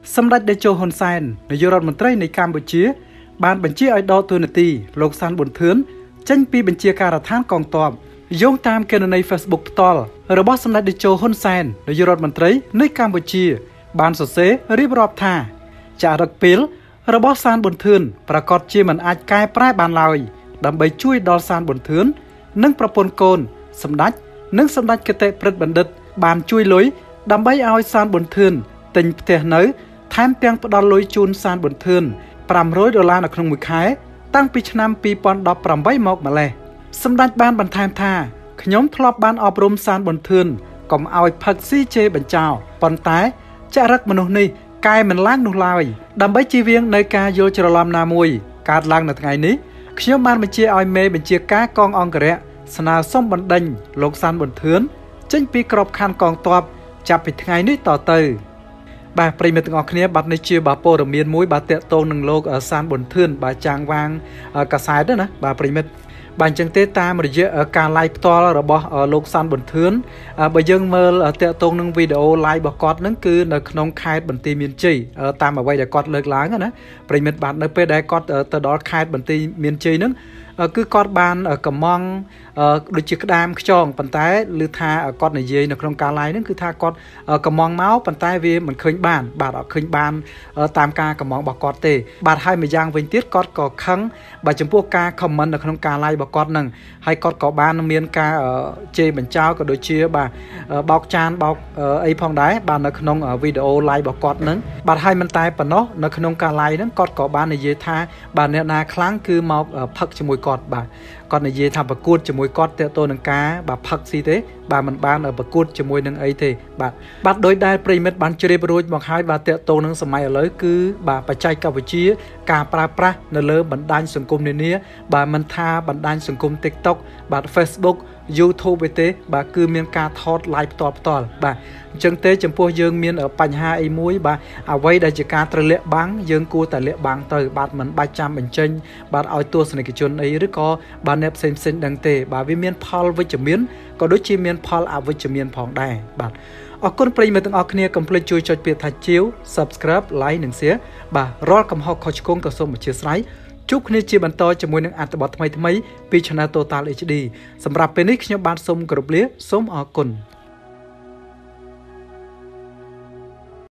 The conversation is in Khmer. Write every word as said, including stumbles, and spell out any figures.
សម្ដេចតេជោហ៊ុនសែននាយករដ្ឋមន្ត្រីនៃកម្ពុជាបានបញ្ជាឲ្យដកតួនាទីលោកសានប៊ុនធឿនចេញពីបញ្ជាការដ្ឋានកងទ័ពយោងតាមគណនី Facebook ផ្ទាល់របស់សម្ដេចតេជោហ៊ុនសែននាយករដ្ឋមន្ត្រីនៃកម្ពុជាបានសរសេររៀបរាប់ថាចារឹកពេលរបស់សានប៊ុនធឿនប្រកាសជាមិនអាចកែប្រែបានឡើយដើម្បីជួយដល់សានប៊ុនធឿននិងប្រពន្ធកូនសម្ដេចនិងសម្ដេចគតិព្រឹទ្ធបណ្ឌិតបានជួយលុយដើម្បីឲ្យសានប៊ុនធឿនទិញផ្ទះនៅថែមទាំងផ្ដល់លុយជូនសានប៊ុនធឿនប្រាំរយដុល្លារនៅក្នុងមួយខែតាំងពីឆ្នាំពីរពាន់ដប់ប្រាំបីមកម្លេះសម្ដេចបានបន្ថែមថាខ្ញុំធ្លាប់បានអប់រំសានប៊ុនធឿនកុំឲ្យផឹកស៊ីជេរបញ្ចោប៉ុន្តែចរិតមនុស្សនេះកែមិនឡើងនោះឡើយដើម្បីជៀសវាងនៅការយល់ច្រឡំណាមួយកើតឡើងនៅថ្ងៃនេះខ្ញុំបានបញ្ជាឲ្យមេបញ្ជាការកងអង្គរៈស្នើសុំបណ្ដេញលោកសានប៊ុនធឿនចេញពីក្របខ័ណ្ឌកងទ័ពចាប់ពីថ្ងៃនេះតទៅបាទប្រិយមិត្តទាំងអស់គ្នាបាទនេះជាបាទព័ត៌មានមួយបាទតាក់ទងនឹងលោកសានប៊ុនធឿនបាទចាងវាងកាសែតណាបាទប្រិយមិត្តបាទអញ្ចឹងទេតាមរយៈការ live ផ្ទាល់របស់លោកសានប៊ុនធឿនបើយើងមើលតាក់ទងនឹងវីដេអូ live របស់គាត់ហ្នឹងគឺនៅក្នុងខេត្តបន្ទាយមានជ័យតាមអ្វីដែលគាត់លើកឡើងណាប្រិយមិត្តបាទនៅពេលដែលគាត់ទៅដល់ខេត្តបន្ទាយមានជ័យហ្នឹងគឺគាត់បានកំងដូចជាក្តាមខ្យងប៉ុន្តែឮថាគាត់និយាយនៅក្នុងការ live ហ្នឹងគឺថាគាត់កំងមកប៉ុន្តែវាមិនឃើញបានបាទអត់ឃើញបានតាមការកំងរបស់គាត់ទេបាទហើយម្យ៉ាងវិញទៀតគាត់ក៏ខឹងបាទចំពោះការ comment នៅក្នុងការ live របស់គាត់ហ្នឹងហើយគាត់ក៏បានមានការជេរបញ្ចោក៏ដូចជាបាទបោកចានបោកអីផងដែរបាទនៅក្នុងវីដេអូ live របស់គាត់ហ្នឹងបាទហើយមិនតែប៉ុណ្ណោះនៅក្នុងការ live ហ្នឹងគាត់ក៏បាននិយាយថាបាទអ្នកណាខ្លាំងគឺមកផឹកជាមួយគាត់បាទគាត់និយាយថាប្រកួតជាមួយគាត់តើតើនឹងការបាទផឹកស៊ីទេបាទមិនបានប្រកួតជាមួយនឹងអីទេបាទបាទដោយដែលប្រិមិត្តបានជ្រាបរួចមកហើយបាទតើតើនឹងសម័យឥឡូវគឺបាទបច្ចេកវិទ្យាការប្រើប្រាស់នៅលើបណ្ដាញសង្គមនានាបាទមិនថាបណ្ដាញសង្គម TikTok បាទ Facebook YouTube ទេបាទគឺមានការថត live ផ្ទាល់ផ្ទាល់បាទអញ្ចឹងទេចំពោះយើងមានបញ្ហាអីមួយបាទអ្វីដែលជាការត្រលាក់បាំងយើងគួរតែលាក់បាំងទៅបាទមិនបាច់ចាំបញ្ចេញបាទឲ្យទស្សនិកជនអីឬក៏បាទអ្នកផ្សេងផ្សេងដឹងទេបាទវាមានផលវិជ្ជមានក៏ដូចជាមានផលអវិជ្ជមានផងដែរបាទអរគុណប្រិយមិត្តទាំងអស់គ្នាកុំភ្លេចជួយចុចពាក្យថាជាវ Subscribe Like និង Share បាទរាល់កំហុសខុសឆ្គងក៏សូមអធិស្ឋានជួបគ្នាជាបន្តជាមួយនឹងអត្ថបទថ្មីៗពី Channel Total អេច ឌី សម្រាប់ពេលនេះខ្ញុំបាទសូមគោរពលាសូមអរគុណ